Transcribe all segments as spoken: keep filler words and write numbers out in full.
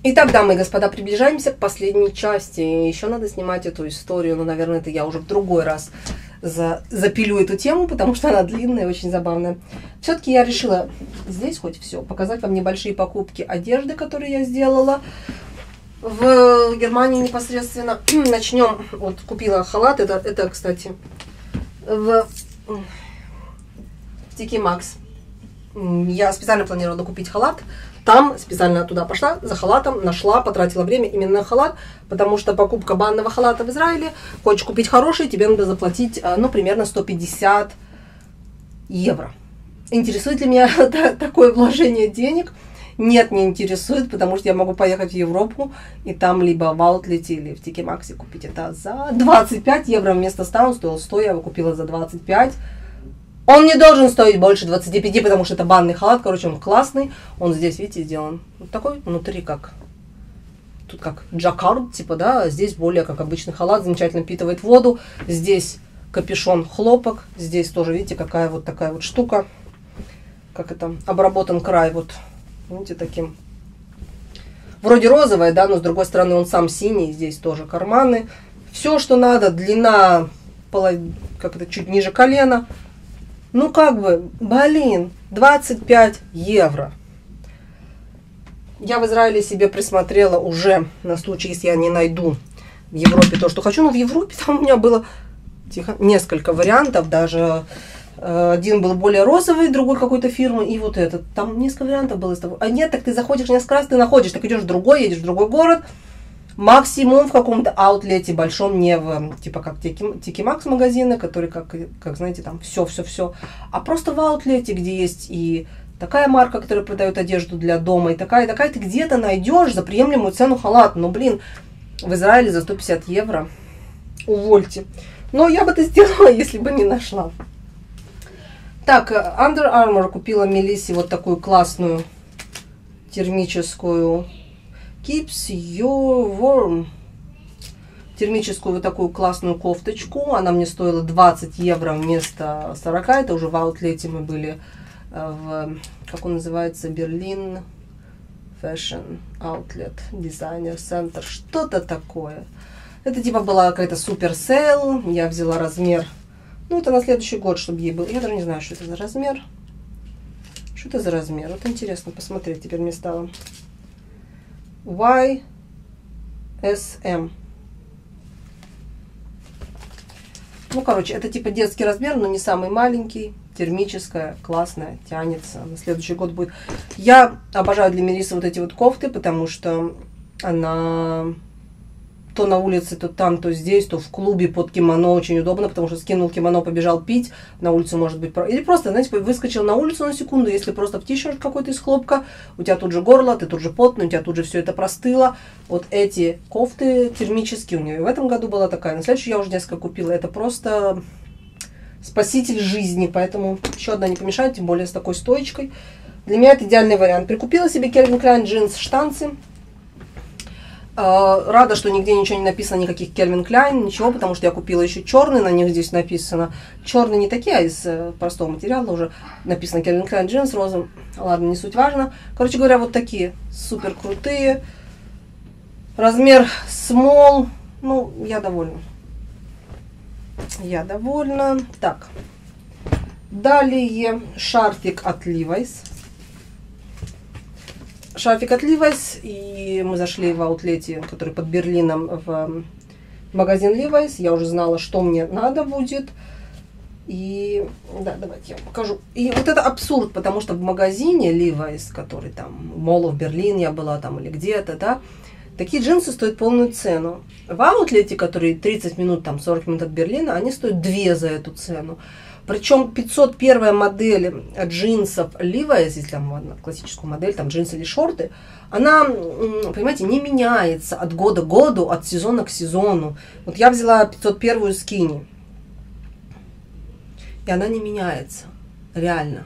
Итак, дамы и господа, приближаемся к последней части. Еще надо снимать эту историю, но, наверное, это я уже в другой раз за, запилю эту тему, потому что она длинная и очень забавная. Все-таки я решила здесь хоть все показать вам небольшие покупки одежды, которые я сделала в Германии непосредственно. Начнем. Вот купила халат. Это, это кстати, в T K Maxx. Я специально планировала купить халат. Там специально туда пошла за халатом, нашла, потратила время именно на халат, потому что покупка банного халата в Израиле, хочешь купить хороший, тебе надо заплатить, ну, примерно сто пятьдесят евро. Интересует ли меня такое вложение денег? Нет, не интересует, потому что я могу поехать в Европу и там либо в аутлете или в T K Maxx купить это за двадцать пять евро вместо ста, он стоил сто, я его купила за двадцать пять. Он не должен стоить больше двадцати пяти, потому что это банный халат. Короче, он классный. Он здесь, видите, сделан вот такой. Внутри как... Тут как джаккард, типа, да. Здесь более как обычный халат. Замечательно впитывает воду. Здесь капюшон хлопок. Здесь тоже, видите, какая вот такая вот штука. Как это? Обработан край вот, видите, таким. Вроде розовая, да, но с другой стороны он сам синий. Здесь тоже карманы. Все, что надо. Длина, как это, чуть ниже колена. Ну, как бы, блин, двадцать пять евро. Я в Израиле себе присмотрела уже на случай, если я не найду в Европе то, что хочу. Но в Европе там у меня было тихо, несколько вариантов. Даже э, один был более розовый, другой какой-то фирмы. И вот этот. Там несколько вариантов было из того. А нет, так ты заходишь несколько раз, ты находишь. Так идешь в другой, едешь в другой город. Максимум в каком-то аутлете большом, не в, типа, как T K Maxx магазины, которые, как, как знаете, там все-все-все, а просто в аутлете, где есть и такая марка, которая продает одежду для дома, и такая, и такая, ты где-то найдешь за приемлемую цену халат. Ну, блин, в Израиле за сто пятьдесят евро. Увольте. Но я бы это сделала, если бы не нашла. Так, Under Armour купила Мелиссе вот такую классную термическую Keeps you warm. Термическую вот такую классную кофточку. Она мне стоила двадцать евро вместо сорока. Это уже в аутлете мы были в, как он называется, Берлин Fashion Outlet Designer Center. Что-то такое. Это типа была какая-то супер сейл. Я взяла размер. Ну, это на следующий год, чтобы ей было. Я даже не знаю, что это за размер. Что это за размер? Вот интересно посмотреть теперь мне стало. Y S M. Ну, короче, это типа детский размер, но не самый маленький. Термическая, классная, тянется. На следующий год будет. Я обожаю для Мелиссы вот эти вот кофты, потому что она то на улице, то там, то здесь, то в клубе под кимоно очень удобно, потому что скинул кимоно, побежал пить, на улицу может быть... Или просто, знаете, выскочил на улицу на секунду, если просто в ти-шерт какой-то из хлопка, у тебя тут же горло, ты тут же потный, у тебя тут же все это простыло. Вот эти кофты термические у нее. И в этом году была такая. На следующий я уже несколько купила. Это просто спаситель жизни, поэтому еще одна не помешает, тем более с такой стоечкой. Для меня это идеальный вариант. Прикупила себе Calvin Klein джинс штанцы. Рада, что нигде ничего не написано, никаких Calvin Klein, ничего, потому что я купила еще черные, на них здесь написано. Черные не такие, а из простого материала уже написано Calvin Klein джинс, розовым. Ладно, не суть важно. Короче говоря, вот такие супер крутые. Размер small. Ну, я довольна. Я довольна. Так. Далее шарфик от Levi's. Шарфик от Levi's, и мы зашли в аутлете, который под Берлином, в магазин Levi's. Я уже знала, что мне надо будет. И да, давайте я вам покажу. И вот это абсурд, потому что в магазине Levi's, который там, Mall of Berlin я была там или где-то, да, такие джинсы стоят полную цену. В аутлете, который тридцать минут, там сорок минут от Берлина, они стоят две за эту цену. Причем пятьсот первая модель джинсов Levi's, если там ладно, классическую модель, там джинсы или шорты, она, понимаете, не меняется от года к году, от сезона к сезону. Вот я взяла пятьсот первую скини, и она не меняется, реально.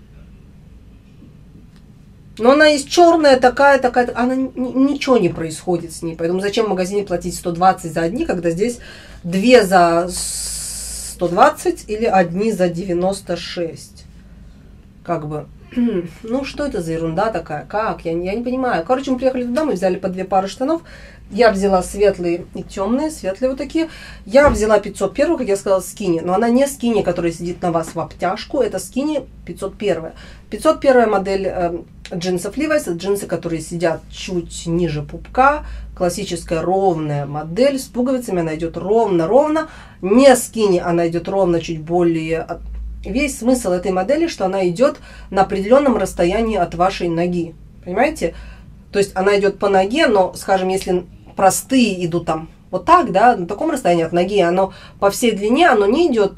Но она есть черная, такая, такая, она ничего не происходит с ней. Поэтому зачем в магазине платить сто двадцать за одни, когда здесь две за сто двадцать или одни за девяносто шесть. Как бы ну что это за ерунда такая, как, я, я не понимаю. Короче, мы приехали туда, мы взяли по две пары штанов, я взяла светлые и темные, светлые вот такие. Я взяла пятьсот один, как я сказала, скини, но она не скини, которая сидит на вас в обтяжку, это скини пятьсот один. пятьсот один модель э, джинсов Levi's, это джинсы, которые сидят чуть ниже пупка, классическая ровная модель, с пуговицами она идет ровно-ровно, не скини, она идет ровно, чуть более... Весь смысл этой модели, что она идет на определенном расстоянии от вашей ноги, понимаете? То есть она идет по ноге, но, скажем, если простые идут там вот так, да, на таком расстоянии от ноги, оно по всей длине, оно не идет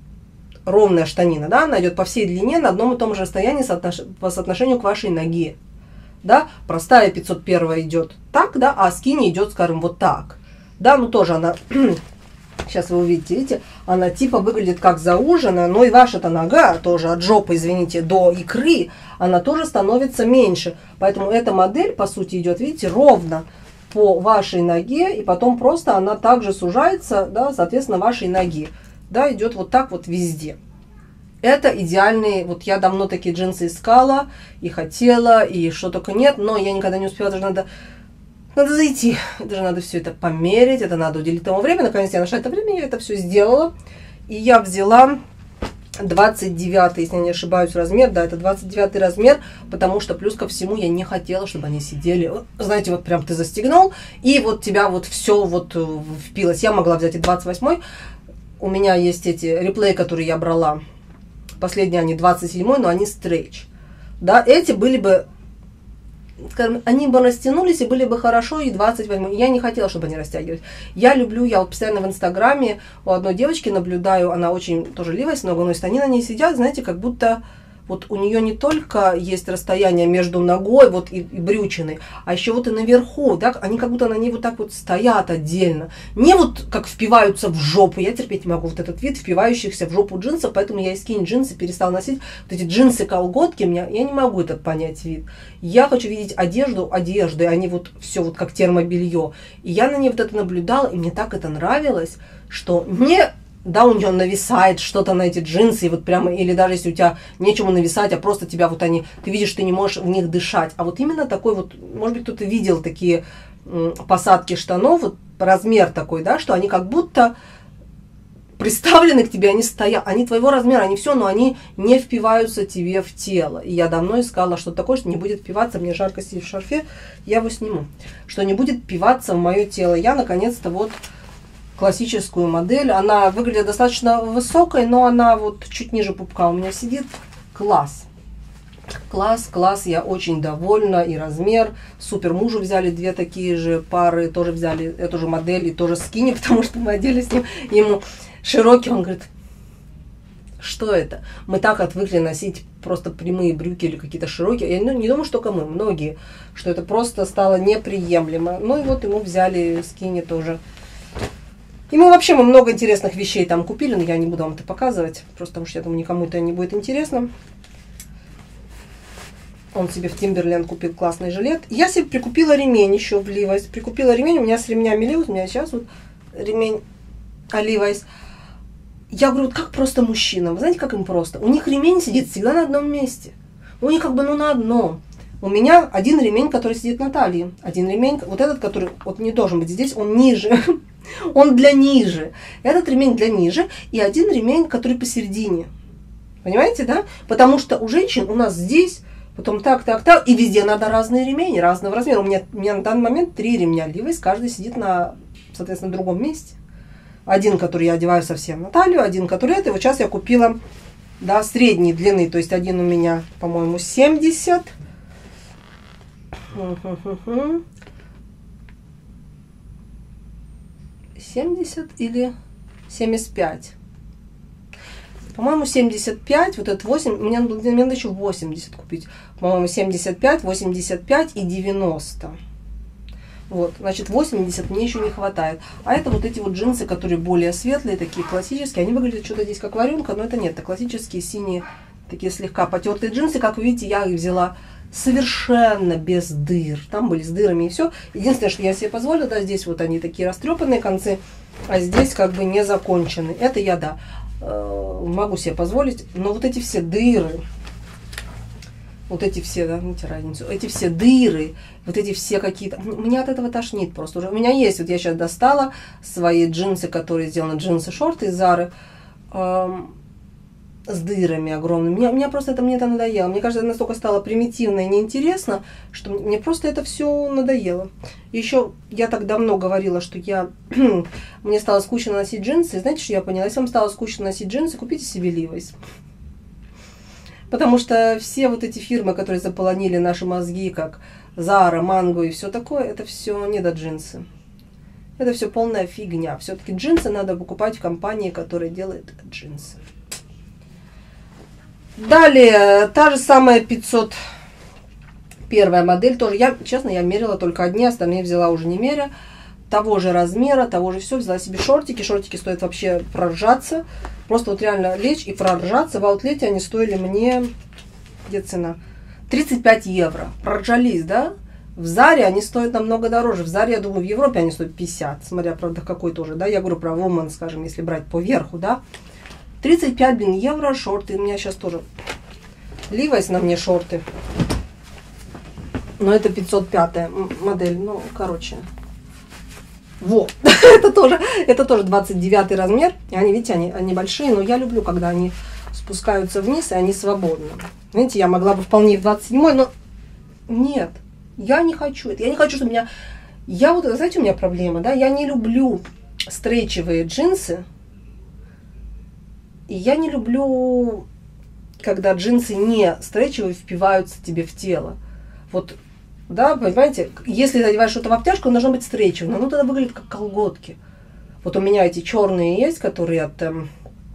ровная штанина, да, она идет по всей длине на одном и том же расстоянии соотнош... по соотношению к вашей ноге, да, простая пятьсот один идет так, да, а скини идет, скажем, вот так, да, ну тоже она, сейчас вы увидите, видите, она типа выглядит как зауженная, но и ваша-то нога тоже от жопы, извините, до икры, она тоже становится меньше, поэтому эта модель, по сути, идет, видите, ровно по вашей ноге, и потом просто она также сужается, да, соответственно, вашей ноги. Да, идет вот так вот везде. Это идеальные, вот я давно такие джинсы искала, и хотела, и что только нет, но я никогда не успела, даже надо, надо зайти, даже надо все это померить, это надо уделить тому время, наконец я нашла это время, я это все сделала, и я взяла двадцать девятый, если я не ошибаюсь, размер, да, это двадцать девятый размер, потому что плюс ко всему я не хотела, чтобы они сидели, знаете, вот прям ты застегнул, и вот тебя вот все вот впилось, я могла взять и двадцать восьмой, у меня есть эти реплеи, которые я брала. Последние они двадцать седьмой, но они стрейч. Да, эти были бы, скажем, они бы растянулись и были бы хорошо, и двадцать восьмой. Я не хотела, чтобы они растягивались. Я люблю, я вот постоянно в Инстаграме у одной девочки наблюдаю, она очень тоже Levi's много носит, они на ней сидят, знаете, как будто... Вот у нее не только есть расстояние между ногой вот и, и брючиной, а еще вот и наверху, да, они как будто на ней вот так вот стоят отдельно. Не вот как впиваются в жопу, я терпеть не могу вот этот вид впивающихся в жопу джинсов, поэтому я и скини-джинсы перестала носить. Вот эти джинсы-колготки, меня, я не могу этот понять вид. Я хочу видеть одежду одеждой, а не вот все вот как термобелье. И я на ней вот это наблюдала, и мне так это нравилось, что не... Да, у нее нависает что-то на эти джинсы, и вот прямо, или даже если у тебя нечему нависать, а просто тебя вот они, ты видишь, ты не можешь в них дышать. А вот именно такой вот, может быть, кто-то видел такие м, посадки штанов, вот размер такой, да, что они как будто приставлены к тебе, они стоят, они твоего размера, они все, но они не впиваются тебе в тело. И я давно искала что-то такое, что не будет впиваться, мне жарко сидеть в шарфе, я его сниму, что не будет впиваться в мое тело. Я наконец-то вот... классическую модель. Она выглядит достаточно высокой, но она вот чуть ниже пупка у меня сидит. Класс. Класс, класс. Я очень довольна. И размер. Супер. Мужу взяли две такие же пары. Тоже взяли эту же модель и тоже скини, потому что мы одели с ним. Ему широкий. Он говорит, что это? Мы так отвыкли носить просто прямые брюки или какие-то широкие. Я не думаю, что только мы. Многие. Что это просто стало неприемлемо. Ну и вот ему взяли скини тоже. И мы вообще мы много интересных вещей там купили, но я не буду вам это показывать, просто потому что я думаю, никому это не будет интересно. Он себе в Timberland купил классный жилет. Я себе прикупила ремень еще в Levi's. Прикупила ремень, у меня с ремнями Levi's, у меня сейчас вот ремень Levi's. Я говорю, вот как просто мужчинам, вы знаете, как им просто? У них ремень сидит всегда на одном месте. У них как бы ну на одном. У меня один ремень, который сидит на талии. Один ремень, вот этот, который вот не должен быть здесь, он ниже. Он для ниже. Этот ремень для ниже. И один ремень, который посередине. Понимаете, да? Потому что у женщин у нас здесь, потом так, так, так. И везде надо разные ремени, разного размера. У меня, у меня на данный момент три ремня Levi's. Каждый сидит на, соответственно, другом месте. Один, который я одеваю совсем на талию. Один, который это. И вот сейчас я купила, да, средней длины. То есть один у меня, по-моему, семьдесят. семьдесят или семьдесят пять. По-моему, семьдесят пять, вот этот восемь, мне надо еще восемьдесят купить. По-моему, семьдесят пять, восемьдесят пять и девяносто. Вот, значит, восемьдесят мне еще не хватает. А это вот эти вот джинсы, которые более светлые, такие классические. Они выглядят что-то здесь как варенка, но это нет. Это классические синие, такие слегка потертые джинсы. Как вы видите, я их взяла совершенно без дыр. Там были с дырами и все. Единственное, что я себе позволила, да, здесь вот они такие растрепанные концы, а здесь как бы не закончены. Это я, да, могу себе позволить. Но вот эти все дыры, Вот эти все, да, видите разницу, эти все дыры, вот эти все какие-то... Меня от этого тошнит просто уже. У меня есть, вот я сейчас достала свои джинсы, которые сделаны, джинсы-шорты из Зары, эм, с дырами огромными. Меня, меня просто это, мне это надоело. Мне кажется, это настолько стало примитивно и неинтересно, что мне просто это все надоело. Еще я так давно говорила, что я... мне стало скучно носить джинсы. И знаете, что я поняла? Если вам стало скучно носить джинсы, купите себе Levi's. Потому что все вот эти фирмы, которые заполонили наши мозги, как Zara, Mango и все такое, это все не до джинсы. Это все полная фигня. Все-таки джинсы надо покупать в компании, которая делает джинсы. Далее, та же самая пятьсот первая модель, тоже, я, честно, я мерила только одни, остальные взяла уже не меря, того же размера, того же все, взяла себе шортики, шортики стоят вообще проржаться, просто вот реально лечь и проржаться, в аутлете они стоили мне, где цена, тридцать пять евро, проржались, да, в Заре они стоят намного дороже, в Заре, я думаю, в Европе они стоят пятьдесят, смотря, правда, какой тоже, да, я говорю про Woman, скажем, если брать по верху, да, тридцать пять, блин, евро шорты. У меня сейчас тоже Levi's на мне шорты. Но это пятьсот пятая модель. Ну, короче. Вот. это, тоже, это тоже двадцать девятый размер. И они, видите, они, они большие. Но я люблю, когда они спускаются вниз, и они свободны. Знаете, я могла бы вполне в двадцать седьмой, но нет. Я не хочу это. Я не хочу, чтобы у меня... Я вот, знаете, у меня проблема, да? Я не люблю стрейчевые джинсы. И я не люблю, когда джинсы не стретчевые впиваются тебе в тело. Вот, да, понимаете, если надеваешь что-то в обтяжку, оно должно быть стрейчевым, но оно тогда выглядит как колготки. Вот у меня эти черные есть, которые от, эм,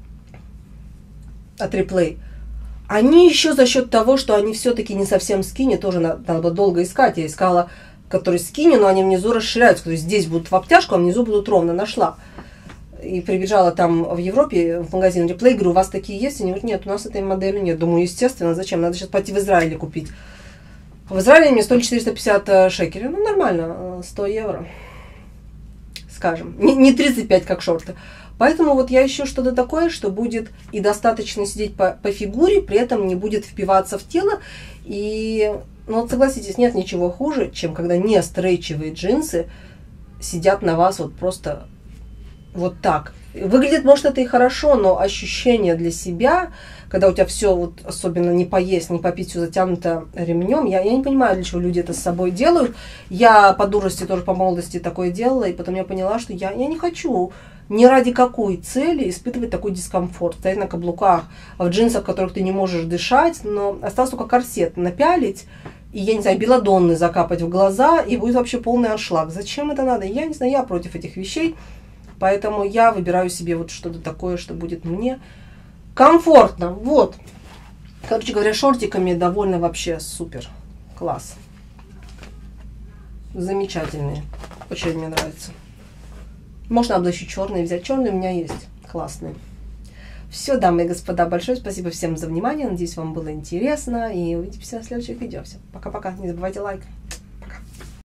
от Replay. Они еще за счет того, что они все-таки не совсем скини, тоже надо, надо было долго искать. Я искала, которые скини, но они внизу расширяются. То есть здесь будут в обтяжку, а внизу будут ровно. Нашла. И прибежала там в Европе, в магазин Replay, говорю, у вас такие есть? Они говорят, нет, у нас этой модели нет. Думаю, естественно, зачем? Надо сейчас пойти в Израиле купить. В Израиле мне стоили четыреста пятьдесят шекелей. Ну, нормально, сто евро, скажем. Не, не тридцать пять, как шорты. Поэтому вот я ищу что-то такое, что будет и достаточно сидеть по, по фигуре, при этом не будет впиваться в тело. И, ну вот согласитесь, нет ничего хуже, чем когда не стрейчевые джинсы сидят на вас вот просто... Вот так. Выглядит, может, это и хорошо, но ощущение для себя, когда у тебя все, вот, особенно не поесть, не попить, все затянуто ремнем, я, я не понимаю, для чего люди это с собой делают. Я по дурости тоже по молодости такое делала, и потом я поняла, что я, я не хочу ни ради какой цели испытывать такой дискомфорт. Стоять на каблуках, в джинсах, в которых ты не можешь дышать, но осталось только корсет напялить, и, я не знаю, белладонны закапать в глаза, и будет вообще полный аншлаг. Зачем это надо? Я не знаю, я против этих вещей. Поэтому я выбираю себе вот что-то такое, что будет мне комфортно. Вот. Короче говоря, шортиками довольно вообще супер. Класс. Замечательные. Очень мне нравится. Можно было еще черные взять. Черные у меня есть. Классные. Все, дамы и господа, большое спасибо всем за внимание. Надеюсь, вам было интересно. И увидимся в следующих видео. Все. Пока-пока. Не забывайте лайк.